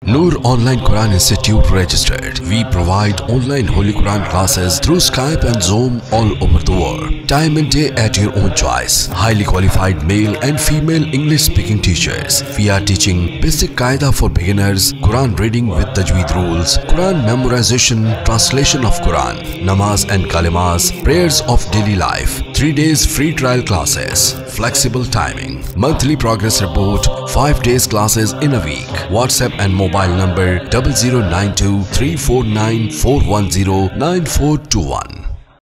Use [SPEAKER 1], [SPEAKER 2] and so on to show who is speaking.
[SPEAKER 1] Noor Online Quran Institute registered. We provide online Holy Quran classes through Skype and Zoom all over the world. Time and day at your own choice. Highly qualified male and female English speaking teachers. We are teaching basic Qaida for beginners, Quran reading with Tajweed rules, Quran memorization, translation of Quran, Namaz and kalimas, prayers of daily life. 3 days free trial classes, flexible timing, monthly progress report, 5 days classes in a week. WhatsApp and mobile number 0092 349 410 9421.